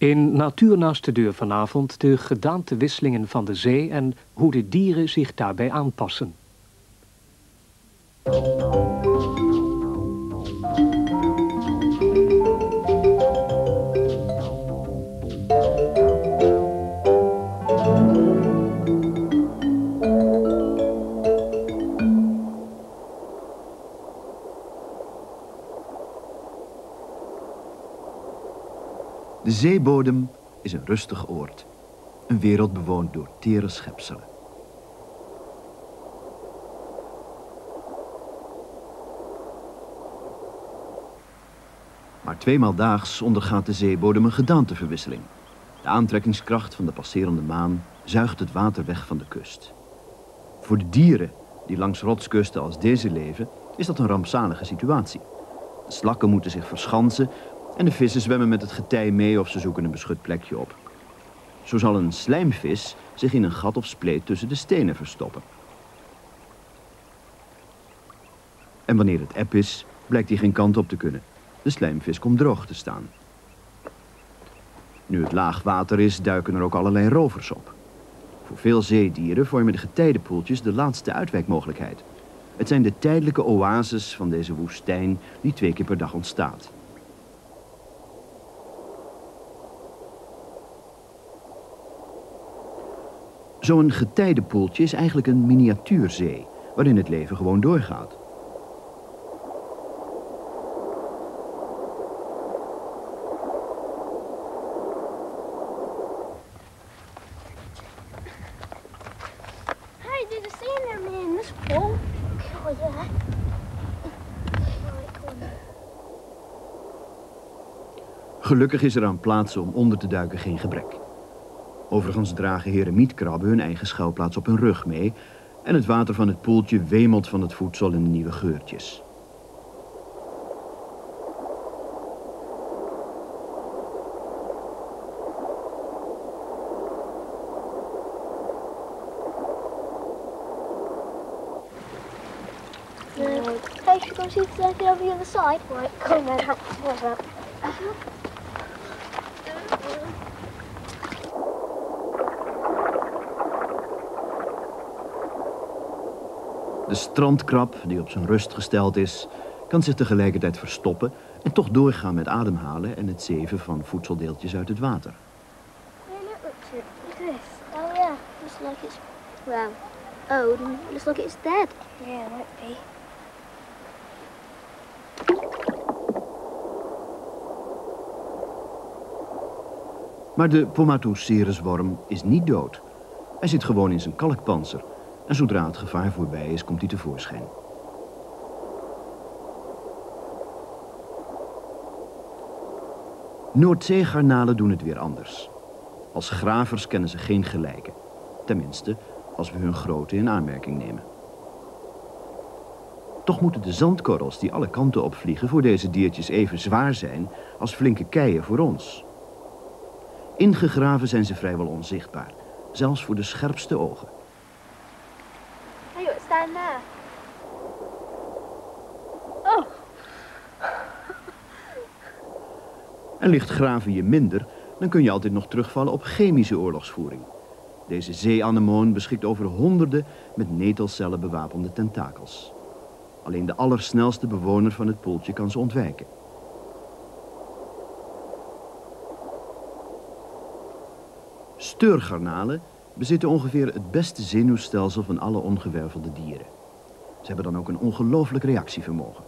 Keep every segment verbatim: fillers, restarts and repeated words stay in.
In Natuur naast de deur vanavond de gedaantewisselingen van de zee en hoe de dieren zich daarbij aanpassen. De zeebodem is een rustig oord. Een wereld bewoond door tere schepselen. Maar tweemaal daags ondergaat de zeebodem een gedaanteverwisseling. De aantrekkingskracht van de passerende maan zuigt het water weg van de kust. Voor de dieren die langs rotskusten als deze leven, is dat een rampzalige situatie. De slakken moeten zich verschansen en de vissen zwemmen met het getij mee of ze zoeken een beschut plekje op. Zo zal een slijmvis zich in een gat of spleet tussen de stenen verstoppen. En wanneer het eb is, blijkt hij geen kant op te kunnen. De slijmvis komt droog te staan. Nu het laag water is, duiken er ook allerlei rovers op. Voor veel zeedieren vormen de getijdenpoeltjes de laatste uitwijkmogelijkheid. Het zijn de tijdelijke oases van deze woestijn die twee keer per dag ontstaat. Zo'n getijdenpoeltje is eigenlijk een miniatuurzee, waarin het leven gewoon doorgaat. Hey, did you see them in this pool? Oh, yeah. Gelukkig is er aan plaatsen om onder te duiken geen gebrek. Overigens dragen heremietkrabben hun eigen schuilplaats op hun rug mee en het water van het poeltje wemelt van het voedsel en de nieuwe geurtjes. Uh, hey, should we come see if there's anything over the other side? Right, come on, what's that? De strandkrab, die op zijn rust gesteld is, kan zich tegelijkertijd verstoppen en toch doorgaan met ademhalen en het zeven van voedseldeeltjes uit het water. Hey, look, look, look at this. Oh yeah, looks like it's, well, old and it looks like it's dead. Yeah, it might be. Maar de Pomatocerusworm is niet dood. Hij zit gewoon in zijn kalkpanzer. En zodra het gevaar voorbij is, komt hij tevoorschijn. Noordzeegarnalen doen het weer anders. Als gravers kennen ze geen gelijke. Tenminste, als we hun grootte in aanmerking nemen. Toch moeten de zandkorrels die alle kanten opvliegen voor deze diertjes even zwaar zijn als flinke keien voor ons. Ingegraven zijn ze vrijwel onzichtbaar, zelfs voor de scherpste ogen. Hey, what's down there? Oh! En ligt graven je minder, dan kun je altijd nog terugvallen op chemische oorlogsvoering. Deze zeeanemoon beschikt over honderden met netelcellen bewapende tentakels. Alleen de allersnelste bewoner van het poeltje kan ze ontwijken. Steurgarnalen bezitten ongeveer het beste zenuwstelsel van alle ongewervelde dieren. Ze hebben dan ook een ongelooflijk reactievermogen.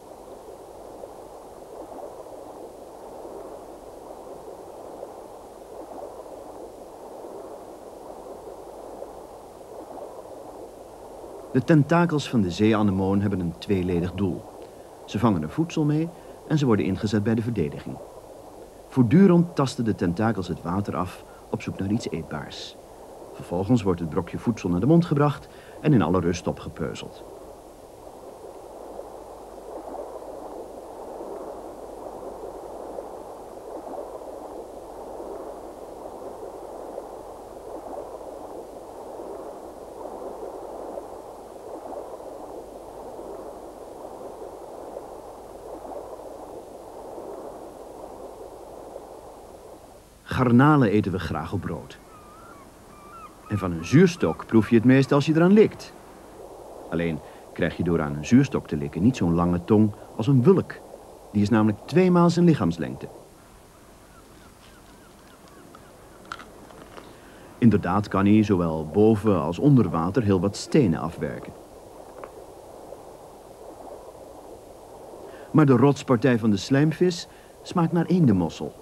De tentakels van de zeeanemoon hebben een tweeledig doel. Ze vangen er voedsel mee en ze worden ingezet bij de verdediging. Voortdurend tasten de tentakels het water af op zoek naar iets eetbaars. Vervolgens wordt het brokje voedsel naar de mond gebracht en in alle rust opgepeuzeld. Garnalen eten we graag op brood. En van een zuurstok proef je het meest als je eraan likt. Alleen krijg je door aan een zuurstok te likken niet zo'n lange tong als een wulk. Die is namelijk tweemaal zijn lichaamslengte. Inderdaad kan hij zowel boven als onder water heel wat stenen afwerken. Maar de rotspartij van de slijmvis smaakt naar eendenmossel.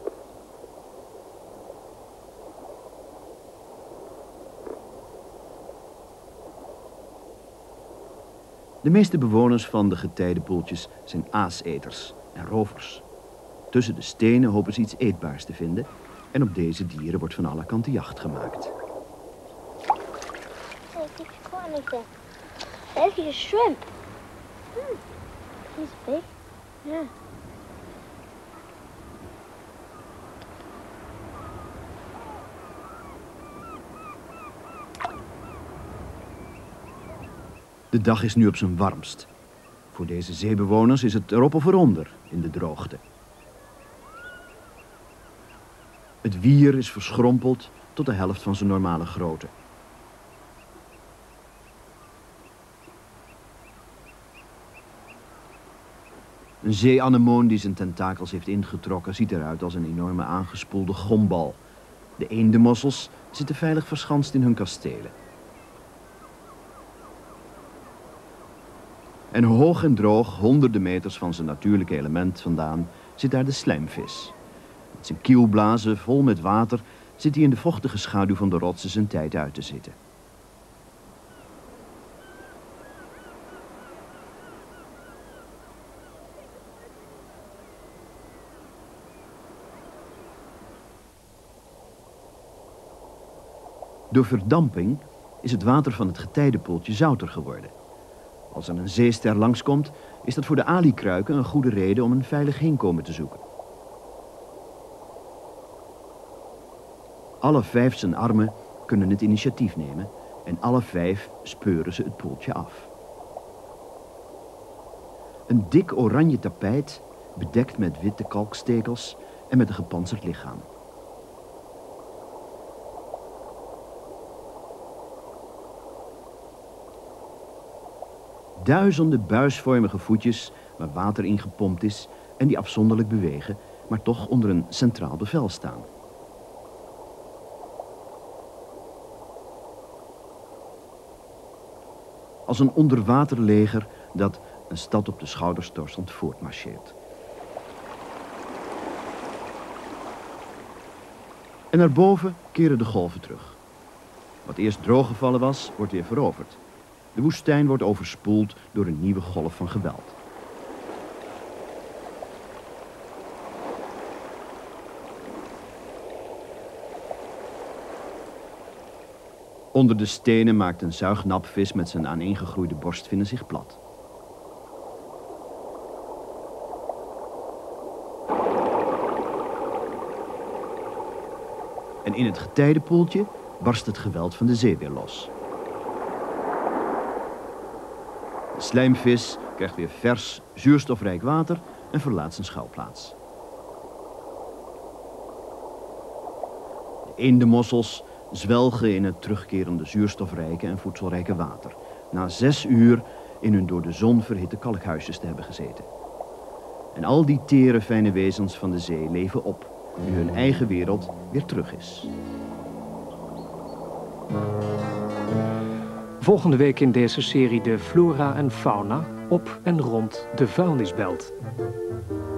De meeste bewoners van de getijdenpoeltjes zijn aaseters en rovers. Tussen de stenen hopen ze iets eetbaars te vinden en op deze dieren wordt van alle kanten jacht gemaakt. Hey, did you caught anything? There's a shrimp. Hmm. He's big. Yeah. De dag is nu op zijn warmst. Voor deze zeebewoners is het erop of eronder in de droogte. Het wier is verschrompeld tot de helft van zijn normale grootte. Een zeeanemoon die zijn tentakels heeft ingetrokken ziet eruit als een enorme aangespoelde gombal. De eendenmossels zitten veilig verschanst in hun kastelen. En hoog en droog, honderden meters van zijn natuurlijke element vandaan, zit daar de slijmvis. Met zijn kielblazen vol met water zit hij in de vochtige schaduw van de rotsen zijn tijd uit te zitten. Door verdamping is het water van het getijdenpoeltje zouter geworden. Als er een zeester langskomt, is dat voor de alikruiken een goede reden om een veilig heenkomen te zoeken. Alle vijf zijn armen kunnen het initiatief nemen en alle vijf speuren ze het poeltje af. Een dik oranje tapijt, bedekt met witte kalkstekels en met een gepantserd lichaam. Duizenden buisvormige voetjes waar water in gepompt is en die afzonderlijk bewegen, maar toch onder een centraal bevel staan. Als een onderwaterleger dat een stad op de schouders torsend voortmarcheert. En naar boven keren de golven terug. Wat eerst drooggevallen was, wordt weer veroverd. De woestijn wordt overspoeld door een nieuwe golf van geweld. Onder de stenen maakt een zuignapvis met zijn aaneengegroeide borstvinnen zich plat. En in het getijdenpoeltje barst het geweld van de zee weer los. De slijmvis krijgt weer vers, zuurstofrijk water en verlaat zijn schuilplaats. De eendenmossels zwelgen in het terugkerende zuurstofrijke en voedselrijke water, na zes uur in hun door de zon verhitte kalkhuisjes te hebben gezeten. En al die tere fijne wezens van de zee leven op, nu hun eigen wereld weer terug is. Volgende week in deze serie de flora en fauna op en rond de vuilnisbelt.